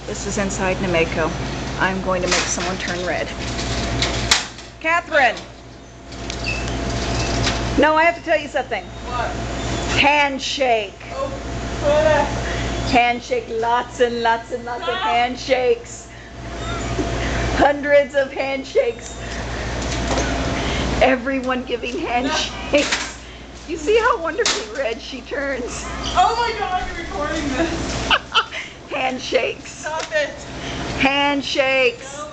This is inside Nemeko. I'm going to make someone turn red. Catherine! No, I have to tell you something. What? Handshake. Oh, what? Handshake, lots and lots and lots of handshakes. Hundreds of handshakes. Everyone giving handshakes. You see how wonderfully red she turns. Oh my god, you're recording this. Handshakes. Stop it. Handshakes. No.